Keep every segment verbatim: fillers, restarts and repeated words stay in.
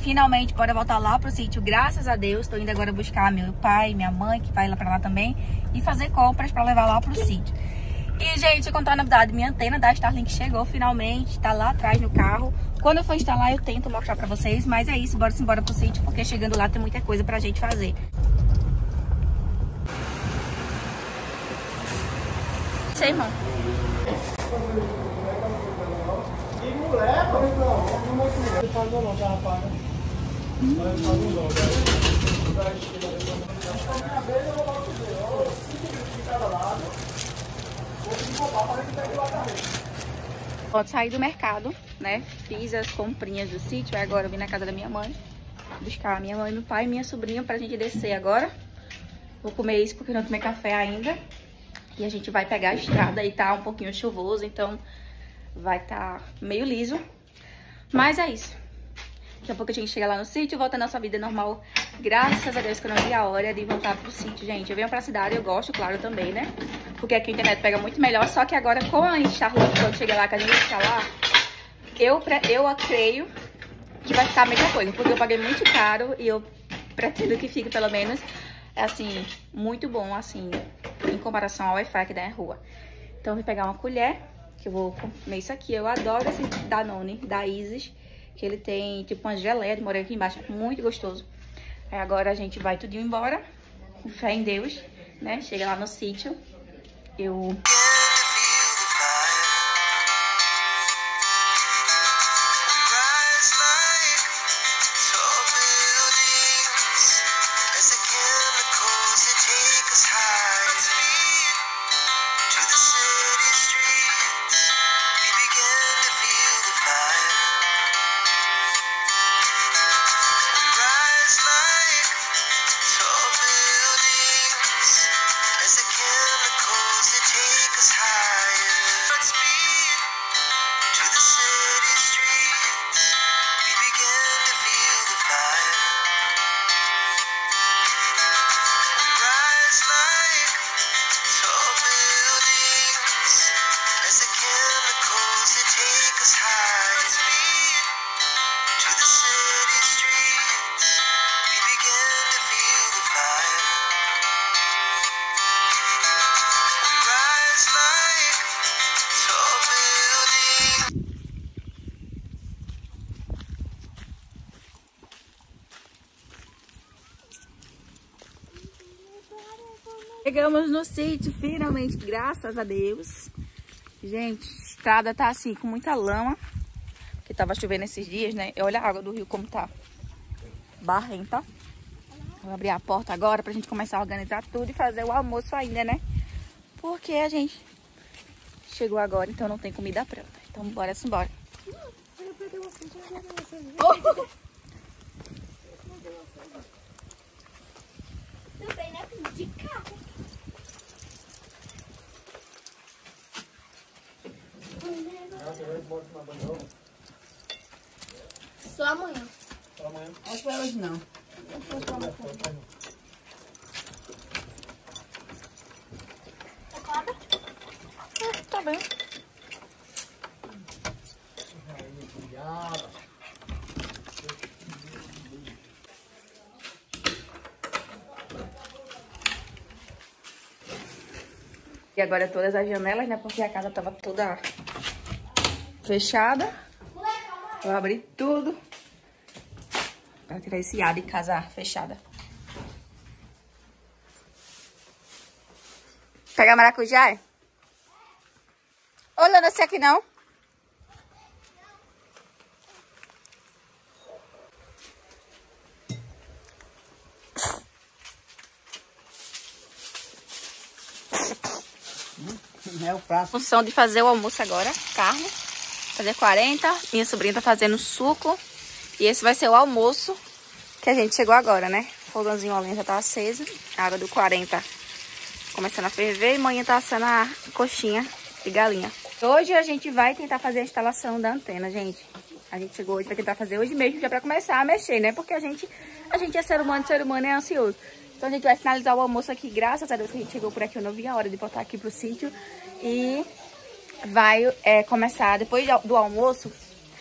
finalmente bora voltar lá pro sítio, graças a Deus. Tô indo agora buscar meu pai, minha mãe, que vai lá pra lá também, e fazer compras pra levar lá pro sítio. E, gente, contar a novidade, minha antena da Starlink chegou finalmente, tá lá atrás no carro. Quando eu for instalar, eu tento mostrar pra vocês, mas é isso, bora se embora pro sítio, porque chegando lá tem muita coisa pra gente fazer. Sei, irmão. Pode sair do mercado, né? Fiz as comprinhas do sítio, agora eu vim na casa da minha mãe buscar a minha mãe, meu pai e minha sobrinha pra gente descer agora. Vou comer isso porque não tomei café ainda. E a gente vai pegar a estrada e tá um pouquinho chuvoso, então vai tá meio liso. Mas é isso. Daqui a pouco a gente chega lá no sítio, volta a nossa vida normal. Graças a Deus que eu não vi a hora de voltar pro sítio, gente. Eu venho pra cidade, eu gosto, claro, também, né? Porque aqui a internet pega muito melhor. Só que agora, com a Starlink, quando chega lá, que a gente fica lá, eu, eu creio que vai ficar a mesma coisa. Porque eu paguei muito caro e eu pretendo que fique, pelo menos, assim, muito bom, assim, em comparação ao Wi-Fi que dá na rua. Então, eu vou pegar uma colher, que eu vou comer isso aqui. Eu adoro esse Danone, da Isis, que ele tem tipo uma geleia de morango aqui embaixo, muito gostoso. Aí agora a gente vai tudo embora, com fé em Deus, né? Chega lá no sítio, eu... Chegamos no sítio, finalmente, graças a Deus. Gente, a estrada tá assim, com muita lama, porque tava chovendo esses dias, né? Olha a água do rio como tá barrenta. Vou abrir a porta agora pra gente começar a organizar tudo e fazer o almoço ainda, né? Porque a gente chegou agora, então não tem comida pronta. Então bora se embora. Oh! Também, né? De carro. Só amanhã. Só amanhã? Acho que é hoje não. Acaba? Ah, tá bem. E agora todas as janelas, né? Porque a casa tava toda fechada. Vou abrir tudo pra tirar esse ar de casa fechada. Pega maracujá? É? Ô, Lana, esse aqui não? É o prato. Função de fazer o almoço agora, carne, fazer quarenta, minha sobrinha tá fazendo suco, e esse vai ser o almoço que a gente chegou agora, né? O fogãozinho a lenha já tá aceso, a água do quarenta começando a ferver, e manhã tá assando a coxinha de galinha. Hoje a gente vai tentar fazer a instalação da antena, gente. A gente chegou hoje pra tentar fazer hoje mesmo, já pra começar a mexer, né? Porque a gente, a gente é ser humano, ser humano é ansioso. Então a gente vai finalizar o almoço aqui, graças a Deus que a gente chegou por aqui. Eu não vi a hora de voltar aqui pro sítio. E vai é, começar, depois do almoço,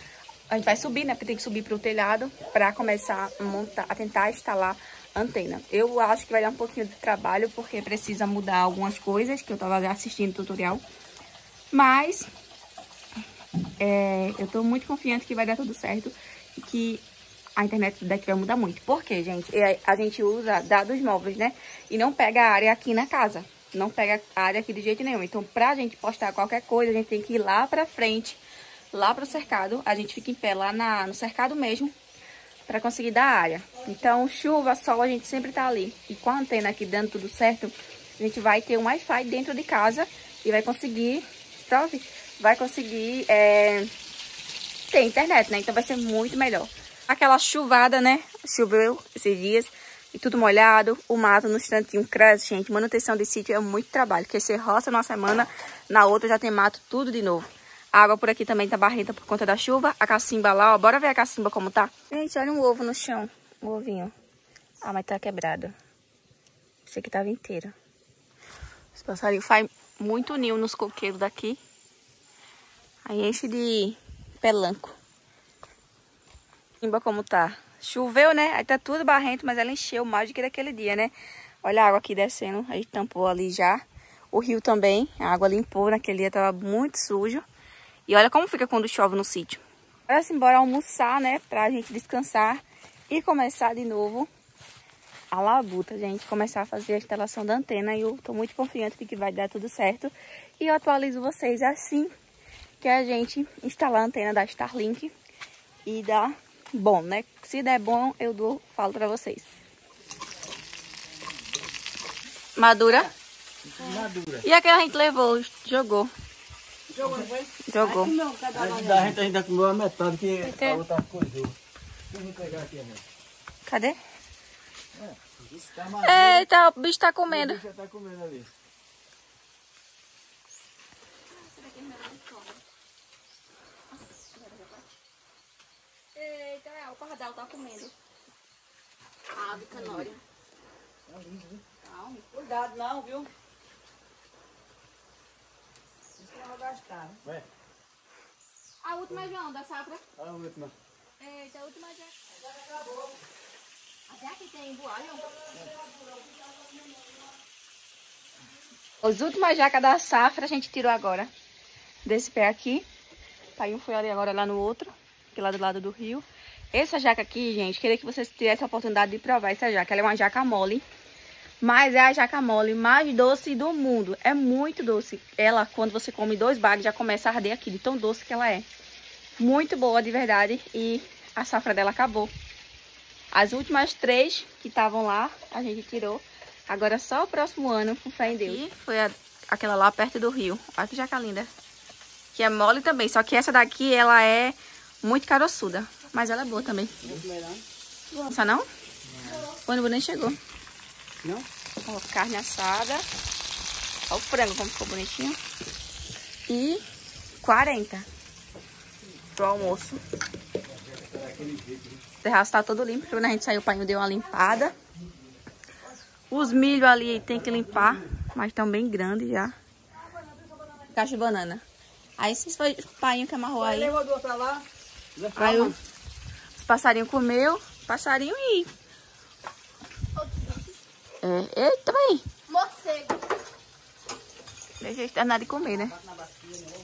A gente vai subir, né? Porque tem que subir pro telhado pra começar a montar, a tentar instalar a antena. Eu acho que vai dar um pouquinho de trabalho, porque precisa mudar algumas coisas que eu tava assistindo o tutorial. Mas é, eu tô muito confiante que vai dar tudo certo e que a internet daqui vai mudar muito. Por quê, gente? A gente usa dados móveis, né? E não pega a área aqui na casa. Não pega a área aqui de jeito nenhum. Então, pra gente postar qualquer coisa, a gente tem que ir lá pra frente, lá pro cercado. A gente fica em pé lá na, no cercado mesmo, pra conseguir dar a área. Então, chuva, sol, a gente sempre tá ali. E com a antena aqui dando tudo certo, a gente vai ter um Wi-Fi dentro de casa e vai conseguir, prove, vai conseguir é, ter internet, né? Então vai ser muito melhor. Aquela chuvada, né? Choveu esses dias e tudo molhado. O mato no instantinho cresce, gente. Manutenção de sítio é muito trabalho, porque você roça numa semana, na outra já tem mato tudo de novo. A água por aqui também tá barrenta por conta da chuva. A cacimba lá, ó. Bora ver a cacimba como tá. Gente, olha um ovo no chão. Um ovinho. Ah, mas tá quebrado. Esse aqui tava inteiro. Os passarinhos fazem muito ninho nos coqueiros daqui. Aí enche de pelanco. Cacimba como tá. Choveu, né? Aí tá tudo barrento, mas ela encheu mais do que daquele dia, né? Olha a água aqui descendo. A gente tampou ali já. O rio também. A água limpou. Naquele dia tava muito sujo. E olha como fica quando chove no sítio. Agora sim, bora almoçar, né? Pra gente descansar e começar de novo a labuta, gente. Começar a fazer a instalação da antena. E eu tô muito confiante de que vai dar tudo certo. E eu atualizo vocês assim que a gente instalar a antena da Starlink. E dá bom, né? Se der bom, eu dou, falo pra vocês. Madura? Madura. E aquela a gente levou, jogou. Jogou, não foi? Jogou. A gente ainda comeu a metade, que Entendi. a outra coisou. Deixa eu pegar aqui, né? Cadê? É, isso tá madura. Eita, o bicho tá comendo. O bicho já tá comendo ali. Eita, é, o pardal tá comendo. Ave canória. Calma. Cuidado não, viu? Isso que eu vou gastar, né? Vai. A última, João, da safra. A última. Eita, a última já. Já acabou. Até aqui tem bualho. As últimas jacas da safra a gente tirou agora. Desse pé aqui. Pai um foi ali agora lá no outro. Aqui lá do lado do rio. Essa jaca aqui, gente, queria que vocês tivessem a oportunidade de provar essa jaca. Ela é uma jaca mole. Mas é a jaca mole mais doce do mundo. É muito doce. Ela, quando você come dois bagos, já começa a arder aqui, de tão doce que ela é. Muito boa, de verdade. E a safra dela acabou. As últimas três que estavam lá, a gente tirou. Agora só o próximo ano, com fé em Deus. E foi a, aquela lá perto do rio. Olha que jaca linda. Que é mole também. Só que essa daqui, ela é muito caroçuda. Mas ela é boa também. Não só não? O ônibus nem chegou. Não? Ó, carne assada. Ó o frango como ficou bonitinho. E quarenta pro almoço. O terraço tá todo limpo. Quando a gente saiu, o pai deu uma limpada. Os milho ali tem que limpar. Mas estão bem grandes já. Caixa de banana. Aí esses foi o pai que amarrou aí. Levou do outro lá. Aí o, os passarinhos comeu. Passarinho e... É, eita, bem. Morcego. Deixa eles terminar de comer, né?